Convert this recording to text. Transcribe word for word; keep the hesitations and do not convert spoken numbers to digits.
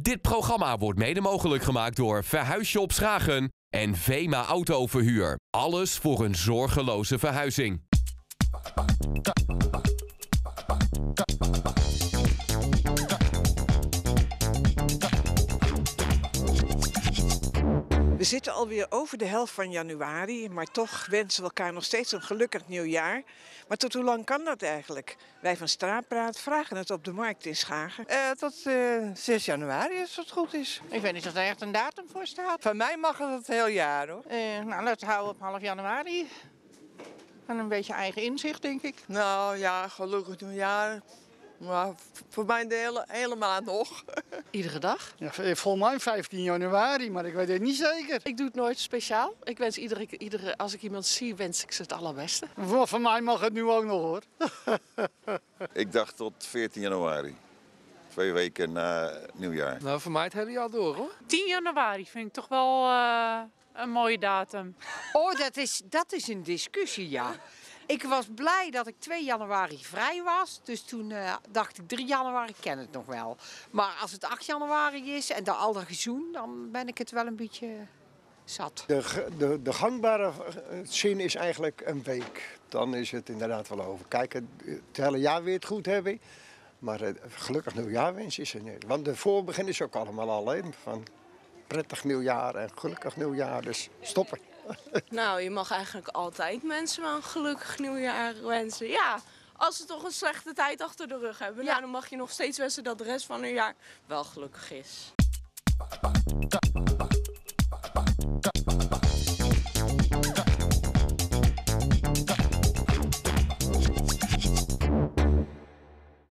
Dit programma wordt mede mogelijk gemaakt door Verhuisshop Schagen en Vema Autoverhuur. Alles voor een zorgeloze verhuizing. We zitten alweer over de helft van januari, maar toch wensen we elkaar nog steeds een gelukkig nieuwjaar. Maar tot hoe lang kan dat eigenlijk? Wij van Straatpraat vragen het op de markt in Schagen. Uh, tot uh, zes januari, als het goed is. Ik weet niet of er echt een datum voor staat. Van mij mag het het heel jaar, hoor. Uh, nou, laten we houden op half januari. En een beetje eigen inzicht, denk ik. Nou ja, gelukkig nieuwjaar. Maar voor mij de hele, hele maand nog. Iedere dag? Ja, volgens mij vijftien januari, maar ik weet het niet zeker. Ik doe het nooit speciaal. Ik wens iedere, iedere, als ik iemand zie, wens ik ze het allerbeste. Voor, voor mij mag het nu ook nog, hoor. Ik dacht tot veertien januari. Twee weken na nieuwjaar. Nou, voor mij het hele jaar door, hoor. tien januari vind ik toch wel uh, een mooie datum. Oh, dat is, dat is een discussie, ja. Ik was blij dat ik twee januari vrij was. Dus toen uh, dacht ik drie januari, ik ken het nog wel. Maar als het acht januari is en dan al dat gezoen, dan ben ik het wel een beetje zat. De, de, de gangbare zin is eigenlijk een week. Dan is het inderdaad wel over. Kijk, het, het hele jaar weer het goed hebben. Maar uh, gelukkig nieuwjaarwens is er niet. Want de voorbegin is ook allemaal al. Hè, van prettig nieuwjaar en gelukkig nieuwjaar. Dus stoppen. Nou, je mag eigenlijk altijd mensen wel een gelukkig nieuwjaar wensen. Ja, als ze toch een slechte tijd achter de rug hebben. Ja. Nou, dan mag je nog steeds wensen dat de rest van hun jaar wel gelukkig is.